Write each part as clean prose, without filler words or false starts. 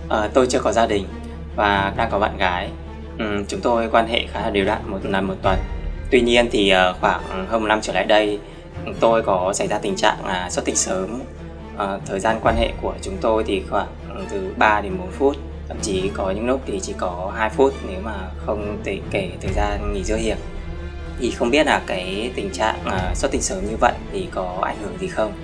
Tôi chưa có gia đình và đang có bạn gái. Chúng tôi quan hệ khá là đều đặn một lần một tuần. Tuy nhiên thì khoảng hơn 1 năm trở lại đây, tôi có xảy ra tình trạng xuất tinh sớm. Thời gian quan hệ của chúng tôi thì khoảng từ 3 đến 4 phút, thậm chí có những lúc thì chỉ có 2 phút nếu mà không kể thời gian nghỉ giữa hiệp. Thì không biết là cái tình trạng xuất tinh sớm như vậy thì có ảnh hưởng gì không?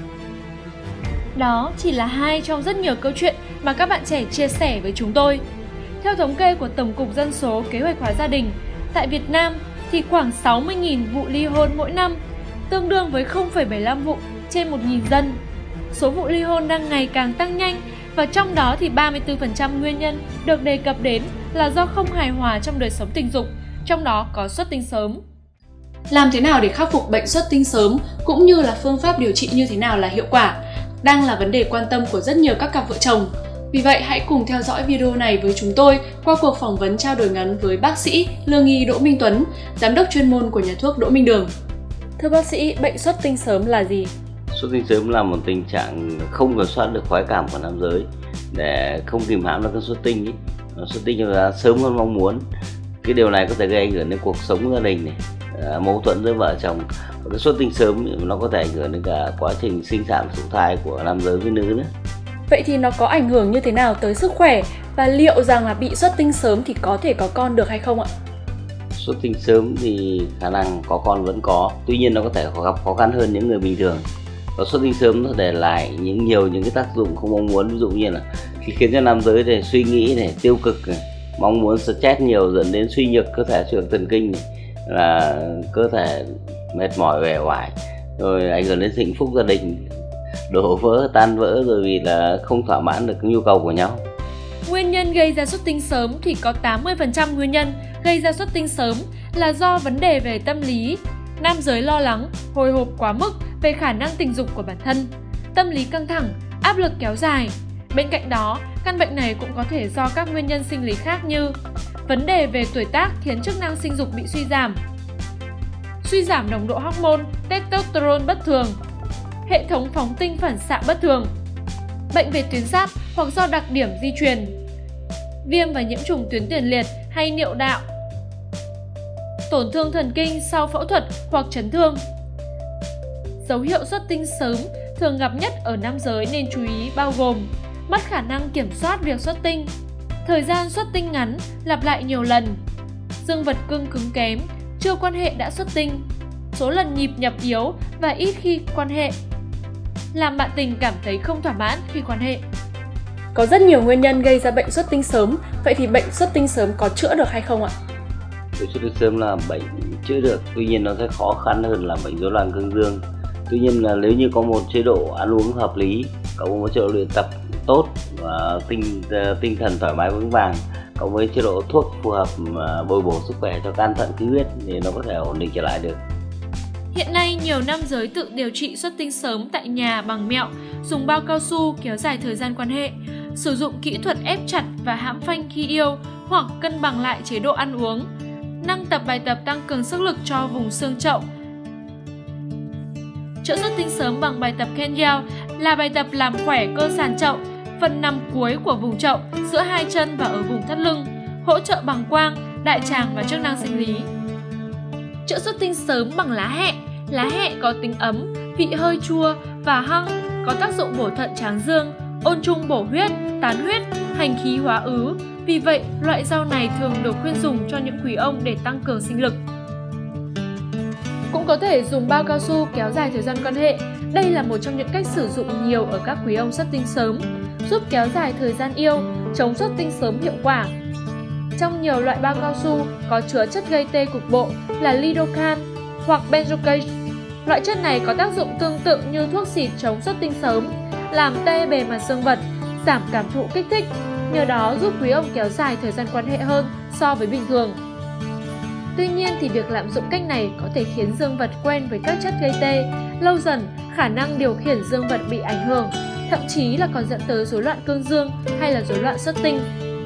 Đó chỉ là 2 trong rất nhiều câu chuyện mà các bạn trẻ chia sẻ với chúng tôi. Theo thống kê của Tổng cục Dân số Kế hoạch hóa gia đình, tại Việt Nam thì khoảng 60.000 vụ ly hôn mỗi năm, tương đương với 0,75 vụ trên 1.000 dân. Số vụ ly hôn đang ngày càng tăng nhanh và trong đó thì 34% nguyên nhân được đề cập đến là do không hài hòa trong đời sống tình dục, trong đó có xuất tinh sớm. Làm thế nào để khắc phục bệnh xuất tinh sớm cũng như là phương pháp điều trị như thế nào là hiệu quả đang là vấn đề quan tâm của rất nhiều các cặp vợ chồng. Vì vậy hãy cùng theo dõi video này với chúng tôi qua cuộc phỏng vấn trao đổi ngắn với bác sĩ Lương y Đỗ Minh Tuấn, giám đốc chuyên môn của nhà thuốc Đỗ Minh Đường. Thưa bác sĩ, bệnh xuất tinh sớm là gì? Xuất tinh sớm là một tình trạng không kiểm soát được khoái cảm của nam giới, để không kìm hãm được cơn xuất tinh ấy. Xuất tinh ra sớm hơn mong muốn. Cái điều này có thể gây ảnh hưởng đến cuộc sống gia đình này, mâu thuẫn giữa vợ chồng. Và cái xuất tinh sớm nó có thể ảnh hưởng đến cả quá trình sinh sản thụ thai của nam giới với nữ nữa. Vậy thì nó có ảnh hưởng như thế nào tới sức khỏe và liệu rằng là bị xuất tinh sớm thì có thể có con được hay không ạ? Xuất tinh sớm thì khả năng có con vẫn có, tuy nhiên nó có thể gặp khó khăn hơn những người bình thường. Và xuất tinh sớm nó để lại nhiều những cái tác dụng không mong muốn, ví dụ như là khiến cho nam giới này suy nghĩ này, tiêu cực này, mong muốn stress nhiều dẫn đến suy nhược cơ thể, suy nhược thần kinh này, là cơ thể mệt mỏi uể oải, rồi ảnh hưởng đến hạnh phúc gia đình, đổ vỡ tan vỡ rồi vì là không thỏa mãn được nhu cầu của nhau. Nguyên nhân gây ra xuất tinh sớm thì có 80% nguyên nhân gây ra xuất tinh sớm là do vấn đề về tâm lý. Nam giới lo lắng, hồi hộp quá mức về khả năng tình dục của bản thân, tâm lý căng thẳng, áp lực kéo dài. Bên cạnh đó, căn bệnh này cũng có thể do các nguyên nhân sinh lý khác như vấn đề về tuổi tác khiến chức năng sinh dục bị suy giảm nồng độ hormone testosterone bất thường, hệ thống phóng tinh phản xạ bất thường, bệnh về tuyến giáp hoặc do đặc điểm di truyền, viêm và nhiễm trùng tuyến tiền liệt hay niệu đạo, tổn thương thần kinh sau phẫu thuật hoặc chấn thương. Dấu hiệu xuất tinh sớm thường gặp nhất ở nam giới nên chú ý bao gồm mất khả năng kiểm soát việc xuất tinh, thời gian xuất tinh ngắn, lặp lại nhiều lần, dương vật cứng kém, chưa quan hệ đã xuất tinh, số lần nhịp nhập yếu và ít khi quan hệ, làm bạn tình cảm thấy không thỏa mãn khi quan hệ. Có rất nhiều nguyên nhân gây ra bệnh xuất tinh sớm, vậy thì bệnh xuất tinh sớm có chữa được hay không ạ? Bệnh xuất tinh sớm là bệnh chữa được, tuy nhiên nó sẽ khó khăn hơn là bệnh rối loạn cương dương. Tuy nhiên là nếu như có một chế độ ăn uống hợp lý, có một chế độ luyện tập tốt và tinh thần thoải mái vững vàng, cộng với chế độ thuốc phù hợp bồi bổ sức khỏe cho can thận khí huyết thì nó có thể ổn định trở lại được. Hiện nay, nhiều nam giới tự điều trị xuất tinh sớm tại nhà bằng mẹo, dùng bao cao su kéo dài thời gian quan hệ, sử dụng kỹ thuật ép chặt và hãm phanh khi yêu hoặc cân bằng lại chế độ ăn uống, năng tập bài tập tăng cường sức lực cho vùng xương chậu. Chữa xuất tinh sớm bằng bài tập Kegel là bài tập làm khỏe cơ sàn chậu, phần nằm cuối của vùng chậu, giữa hai chân và ở vùng thắt lưng, hỗ trợ bàng quang, đại tràng và chức năng sinh lý. Chữa xuất tinh sớm bằng lá hẹ có tính ấm, vị hơi chua và hăng, có tác dụng bổ thận tráng dương, ôn trung bổ huyết, tán huyết, hành khí hóa ứ. Vì vậy, loại rau này thường được khuyên dùng cho những quý ông để tăng cường sinh lực. Cũng có thể dùng bao cao su kéo dài thời gian quan hệ. Đây là một trong những cách sử dụng nhiều ở các quý ông xuất tinh sớm, giúp kéo dài thời gian yêu, chống xuất tinh sớm hiệu quả. Trong nhiều loại bao cao su có chứa chất gây tê cục bộ là lidocaine hoặc benzocaine. Loại chất này có tác dụng tương tự như thuốc xịt chống xuất tinh sớm, làm tê bề mặt dương vật, giảm cảm thụ kích thích, nhờ đó giúp quý ông kéo dài thời gian quan hệ hơn so với bình thường. Tuy nhiên thì việc lạm dụng cách này có thể khiến dương vật quen với các chất gây tê, lâu dần khả năng điều khiển dương vật bị ảnh hưởng, thậm chí là còn dẫn tới rối loạn cương dương hay là rối loạn xuất tinh.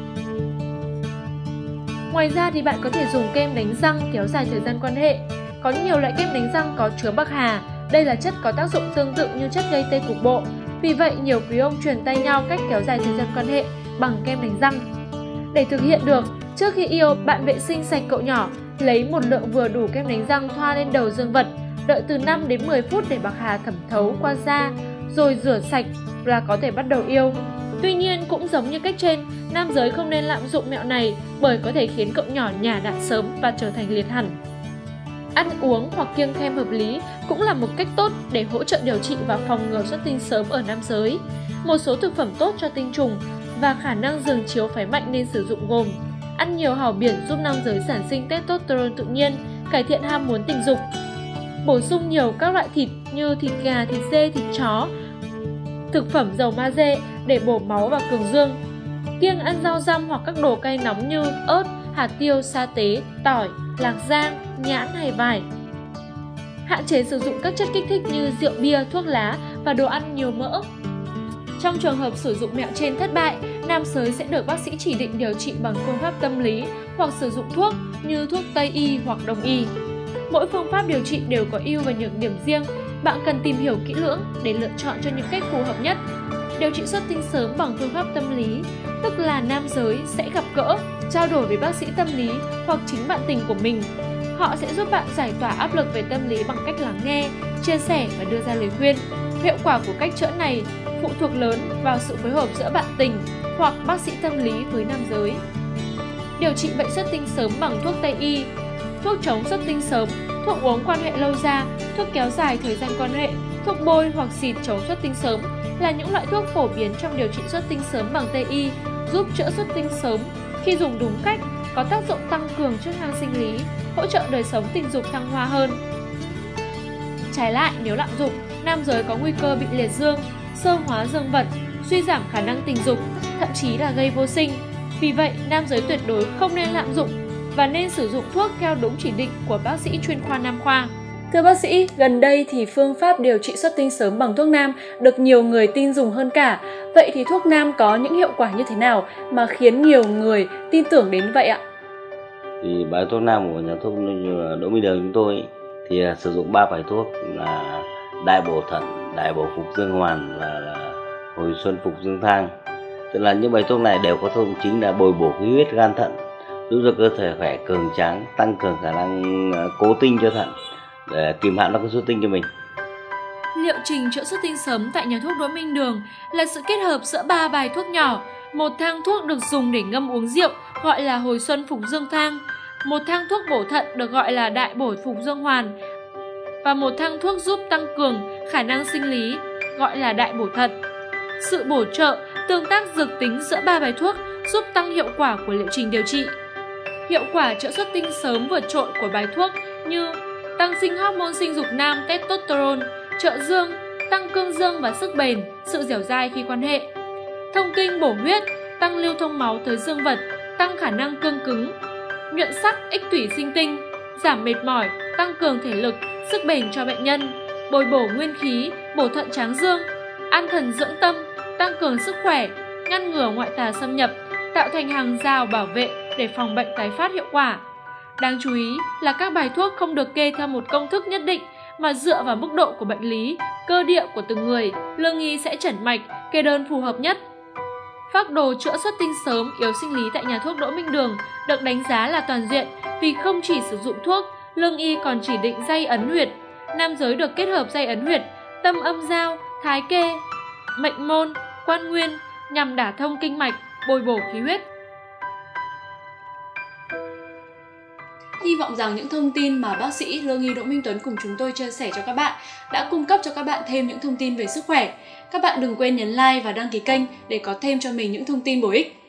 Ngoài ra thì bạn có thể dùng kem đánh răng kéo dài thời gian quan hệ. Có nhiều loại kem đánh răng có chứa bạc hà, đây là chất có tác dụng tương tự như chất gây tê cục bộ. Vì vậy, nhiều quý ông truyền tay nhau cách kéo dài thời gian quan hệ bằng kem đánh răng. Để thực hiện được, trước khi yêu, bạn vệ sinh sạch cậu nhỏ, lấy một lượng vừa đủ kem đánh răng thoa lên đầu dương vật, đợi từ 5 đến 10 phút để bạc hà thẩm thấu qua da, rồi rửa sạch là có thể bắt đầu yêu. Tuy nhiên, cũng giống như cách trên, nam giới không nên lạm dụng mẹo này bởi có thể khiến cậu nhỏ nhả đạn sớm và trở thành liệt hẳn. Ăn uống hoặc kiêng khem hợp lý cũng là một cách tốt để hỗ trợ điều trị và phòng ngừa xuất tinh sớm ở nam giới. Một số thực phẩm tốt cho tinh trùng và khả năng giường chiếu phái mạnh nên sử dụng gồm: ăn nhiều hàu biển giúp nam giới sản sinh testosterone tự nhiên, cải thiện ham muốn tình dục; bổ sung nhiều các loại thịt như thịt gà, thịt dê, thịt chó, thực phẩm giàu magie để bổ máu và cường dương; kiêng ăn rau răm hoặc các đồ cay nóng như ớt, hạt tiêu, sa tế, tỏi, lạc giang, nhãn hay vải; hạn chế sử dụng các chất kích thích như rượu bia, thuốc lá và đồ ăn nhiều mỡ. Trong trường hợp sử dụng mẹo trên thất bại, nam giới sẽ được bác sĩ chỉ định điều trị bằng phương pháp tâm lý hoặc sử dụng thuốc như thuốc Tây y hoặc Đông y. Mỗi phương pháp điều trị đều có ưu và nhược điểm riêng, bạn cần tìm hiểu kỹ lưỡng để lựa chọn cho những cách phù hợp nhất. Điều trị xuất tinh sớm bằng phương pháp tâm lý, tức là nam giới sẽ gặp gỡ, trao đổi với bác sĩ tâm lý hoặc chính bạn tình của mình. Họ sẽ giúp bạn giải tỏa áp lực về tâm lý bằng cách lắng nghe, chia sẻ và đưa ra lời khuyên. Hiệu quả của cách chữa này phụ thuộc lớn vào sự phối hợp giữa bạn tình hoặc bác sĩ tâm lý với nam giới. Điều trị bệnh xuất tinh sớm bằng thuốc Tây y, thuốc chống xuất tinh sớm, thuốc uống quan hệ lâu dài, thuốc kéo dài thời gian quan hệ, thuốc bôi hoặc xịt chống xuất tinh sớm là những loại thuốc phổ biến trong điều trị xuất tinh sớm bằng Tây y, giúp chữa xuất tinh sớm. Khi dùng đúng cách, có tác dụng tăng cường chức năng sinh lý, hỗ trợ đời sống tình dục thăng hoa hơn. Trái lại, nếu lạm dụng, nam giới có nguy cơ bị liệt dương, xơ hóa dương vật, suy giảm khả năng tình dục, thậm chí là gây vô sinh. Vì vậy, nam giới tuyệt đối không nên lạm dụng và nên sử dụng thuốc theo đúng chỉ định của bác sĩ chuyên khoa nam khoa. Thưa bác sĩ, gần đây thì phương pháp điều trị xuất tinh sớm bằng thuốc nam được nhiều người tin dùng hơn cả. Vậy thì thuốc nam có những hiệu quả như thế nào mà khiến nhiều người tin tưởng đến vậy ạ? Thì bài thuốc nam của nhà thuốc Đỗ Minh Đường chúng tôi thì sử dụng 3 bài thuốc là đại bổ thận, đại bổ phục dương hoàn và là hồi xuân phục dương thang. Tức là những bài thuốc này đều có thông chính là bồi bổ khí huyết gan thận, giúp cho cơ thể khỏe cường tráng, tăng cường khả năng cố tinh cho thận để kìm hãm các xuất tinh cho mình. Liệu trình chữa xuất tinh sớm tại nhà thuốc Đỗ Minh Đường là sự kết hợp giữa 3 bài thuốc nhỏ. Một thang thuốc được dùng để ngâm uống rượu gọi là hồi xuân phục dương thang, một thang thuốc bổ thận được gọi là đại bổ phục dương hoàn và một thang thuốc giúp tăng cường khả năng sinh lý gọi là đại bổ thận. Sự bổ trợ, tương tác dược tính giữa 3 bài thuốc giúp tăng hiệu quả của liệu trình điều trị. Hiệu quả chữa xuất tinh sớm vượt trội của bài thuốc như tăng sinh hormone sinh dục nam testosterone, trợ dương, tăng cương dương và sức bền, sự dẻo dai khi quan hệ. Thông kinh bổ huyết, tăng lưu thông máu tới dương vật, tăng khả năng cương cứng. Nhuận sắc, ích tủy sinh tinh, giảm mệt mỏi, tăng cường thể lực, sức bền cho bệnh nhân. Bồi bổ nguyên khí, bổ thận tráng dương, an thần dưỡng tâm, tăng cường sức khỏe, ngăn ngừa ngoại tà xâm nhập, tạo thành hàng rào bảo vệ để phòng bệnh tái phát hiệu quả. Đáng chú ý là các bài thuốc không được kê theo một công thức nhất định mà dựa vào mức độ của bệnh lý, cơ địa của từng người, lương y sẽ chẩn mạch, kê đơn phù hợp nhất. Phác đồ chữa xuất tinh sớm yếu sinh lý tại nhà thuốc Đỗ Minh Đường được đánh giá là toàn diện vì không chỉ sử dụng thuốc, lương y còn chỉ định day ấn huyệt. Nam giới được kết hợp day ấn huyệt, tâm âm giao, thái kê, mệnh môn, quan nguyên nhằm đả thông kinh mạch, bồi bổ khí huyết. Hy vọng rằng những thông tin mà bác sĩ lương y Đỗ Minh Tuấn cùng chúng tôi chia sẻ cho các bạn đã cung cấp cho các bạn thêm những thông tin về sức khỏe. Các bạn đừng quên nhấn like và đăng ký kênh để có thêm cho mình những thông tin bổ ích.